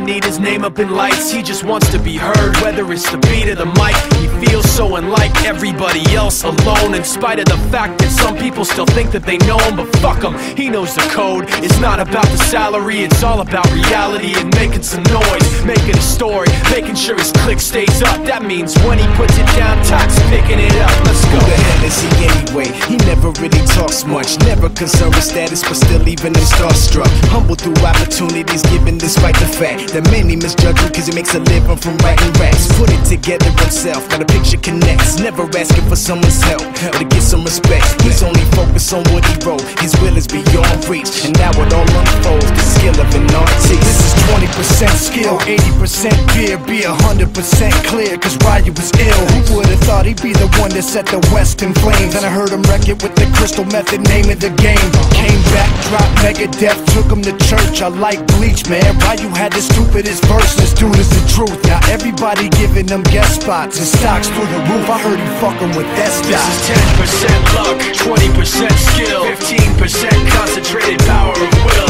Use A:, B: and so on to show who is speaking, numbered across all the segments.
A: need his name up in lights, he just wants to be heard. Whether it's the beat or the mic, he feels so unlike everybody else, alone. In spite of the fact that some people still think that they know him, but fuck him, he knows the code. It's not about the salary, it's all about reality and making some noise, making a story, making sure his click stays up. That means when he puts it down, Tox picking it up. Let's go.
B: Who the hell is he anyway? He never really talks much, never concerned with status, but still even him starstruck. Humble through opportunities given despite the fact that many misjudge him cause he makes a living from writing raps. Put it together himself, got a picture connects, never asking for someone's help or to get some respect. He's only focused on what he wrote, his will is beyond reach, and now it all unfolds, the skill of an artist.
C: This is 20% skill, 80% fear, be 100% clear, cause Ryu was ill. Who would've thought he'd be the one that set the West in flames? And I heard him wreck it with the crystal method, name of the game. Came back, dropped Megadeth, took him to church. I like Bleach, man, Ryu had the stupidest verse. This dude is the truth. Now everybody giving them guest spots and stocks through the roof. I heard he fucking with that stock.
A: This is 10% luck, 20% skill, 15% concentrated power of will,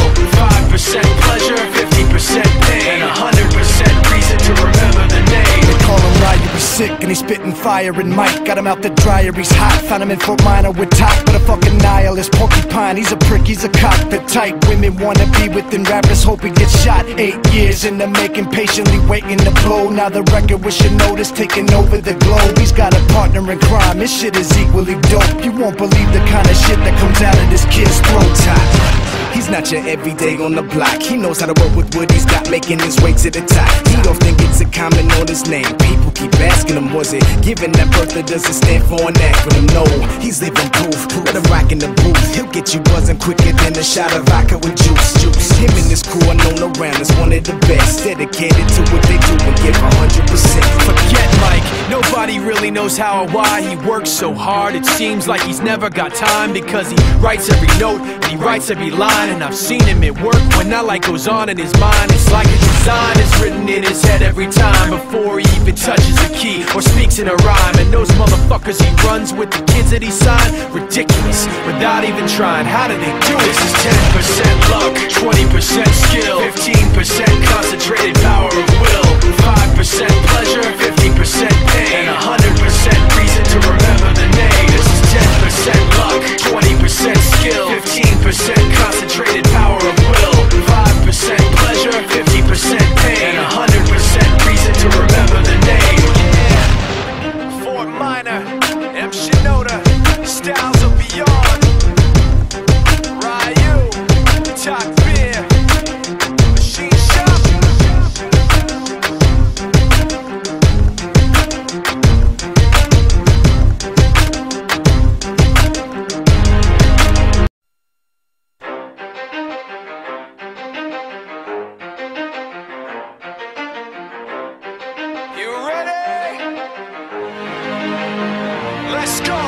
A: 5% pleasure, 50% pain, and 100% reason to remember the name.
C: They call him Ryu, he's sick and he's spitting fire and Mike got him out the dryer, he's hot. Found him in Fort Minor with Top, but a fucking nihilist porcupine. He's a prick, he's a cockpit type. Women wanna be within rappers, hope he gets shot. 8 years in the making, patiently waiting to blow. Now the record with your notice taking over the globe. He's got a partner in crime, his shit is equally dope. You won't believe the kind of shit that comes out of this kid's throat.
B: He's not your everyday on the block. He knows how to work with what he's got, making his way to the top. He don't think it's a comment on his name. People keep asking him, was it given that birth, or does it stand for an acronym? No, he's living proof. Let him rock in the booth. He'll get you buzzing quicker than a shot of vodka with juice. Him and his crew are known around as one of the best, dedicated to what they do and give 100%.
A: Forget Mike, nobody really knows how or why he works so hard. It seems like he's never got time, because he writes every note and he writes every line. And I've seen him at work when that light goes on in his mind. It's like a design is written in his head every time, before he even touches a key or speaks in a rhyme. And those motherfuckers he runs with, the kids that he signed, ridiculous, without even trying. How do they do it? This is 10% luck, 20% skill, 15% concentrated power of will, 5% pleasure, 50% pain, and 100% reason to remember the name. This is 10% luck, 20% skill, 15% concentrated power of will, 5% pleasure, 50% pain, and 100% reason to remember the name. Yeah. Fort Minor, M. Shinoda, styles of beyond. Ryu, Talk Beer, Machine Shop. You ready? Let's go.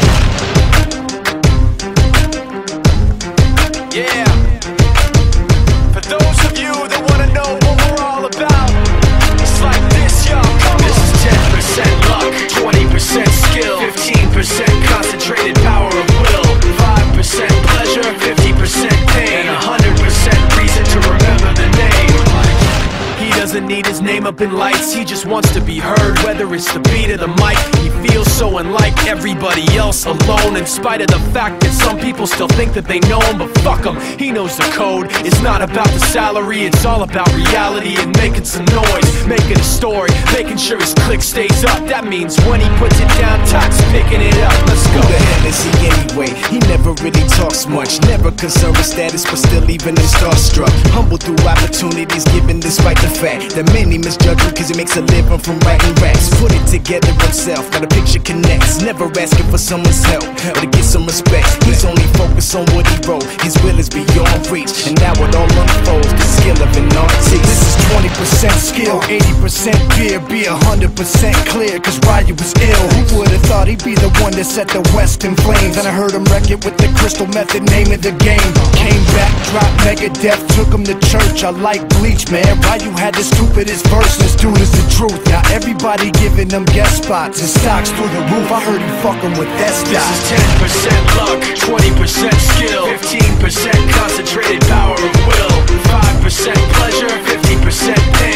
A: Yeah. For those of you that want to know what we're all about, it's like this, y'all. This is 10% luck, 20% skill, 15% concentrated power of will, 5% pleasure, 50% pain, and 100% reason to remember the name. He doesn't need his name up in lights, he just wants to be heard. Whether it's the beat or the mic, he feels so unlike everybody else, alone. In spite of the fact that some people still think that they know him, but fuck him, he knows the code. It's not about the salary, it's all about reality and making some noise, making a story, making sure his click stays up. That means when he puts it down, Tox picking it up. Let's go.
B: Who the hell is he anyway? He never really talks much, never concerned with status, but still even him starstruck. Humble through opportunities given despite the fact that many misjudge him cause he makes a living from writing raps. Put it together himself, got a picture connects, never asking for someone's help or to get some respect. He's only focused on what he wrote, his will is beyond reach, and now it all unfolds, the skill of an artist.
C: This is 20% skill, 80% fear, be 100% clear, cause Ryu was ill. Who would've thought he'd be the one that set the West in flames? And I heard him wreck it with the crystal method, name of the game. Came back, dropped Megadeth, took him to church. I like Bleach, man, Ryu had the stupidest verse. This dude is the truth. Now everybody giving them guest spots and stocks through the roof. I heard he fucking with that stock.
A: This is 10% luck, 20% skill, 15% concentrated power of will, 5% pleasure, 50% pain.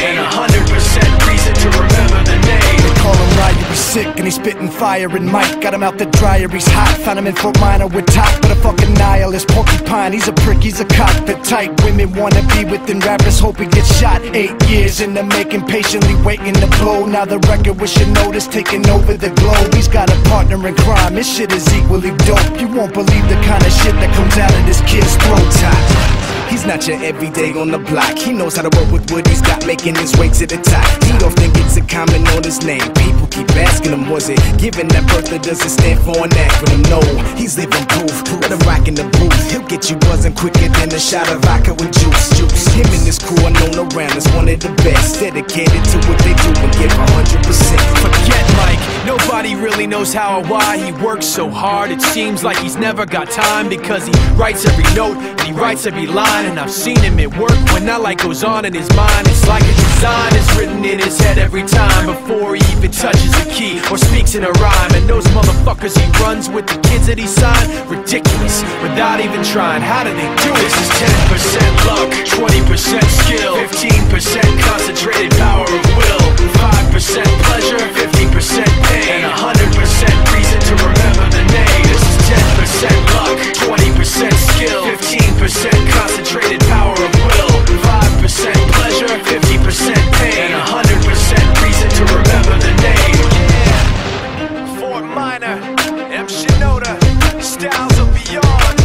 C: fire and Mike. Got him out the dryer, he's hot. Found him in Fort Minor with top, but a fucking nihilist. Porcupine, he's a prick, he's a cockpit type. Women wanna be with him, rappers hope he gets shot. 8 years in the making, patiently waiting to blow. Now the record with your notice taking over the globe. He's got a partner in crime, this shit is equally dope. You won't believe the kind of shit that comes out of this kid's throat.
B: He's not your everyday on the block. He knows how to work with what he's got, making his way to the top. He don't think it's a comment on his name. People keep asking him, was it given that birth, or does it stand for an acronym? No, he's living proof. Let him rock in the booth. He'll get you buzzing quicker than a shot of vodka with juice. Him and his crew are known around as one of the best, dedicated to what they do and give 100%.
A: Forget Mike, nobody really knows how or why he works so hard. It seems like he's never got time, because he writes every note and he writes every line. And I've seen him at work when that light goes on in his mind. It's like a design is written in his head every time, before he even touches a key or speaks in a rhyme. And those motherfuckers he runs with, the kids that he signed, ridiculous, without even trying. How do they do it? This is 10% luck, 20% skill, 15% concentrated power of will, 5% pleasure, 50% pain, and 100% reason to remember the name. This is 10% luck, 20% skill, 15% concentrated power of will, 5% pleasure, 50% pain, and 100% reason to remember the name. Yeah. Fort Minor, M. Shinoda, Styles of Beyond,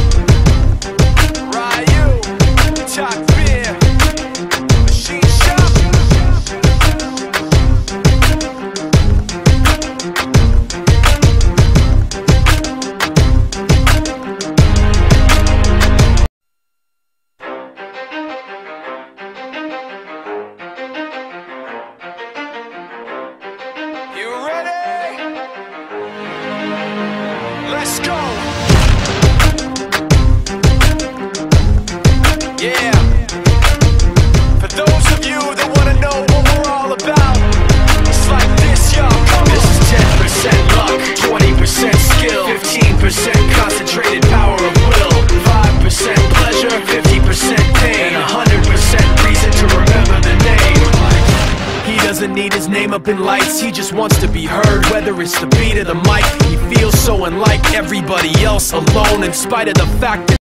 A: Ryu, Talk Beer, Machine Shop. You ready? Let's go. Yeah. For those of you that want to know what we're all about, it's like this, y'all. This is 10% luck, 20% skill, 15% concentrated power of will, 5% pleasure, 50% pain, and 100% reason to remember the name. He doesn't need his name up in lights, he just wants to be heard. Whether it's the beat or the mic, he feels so unlike everybody else, alone, in spite of the fact that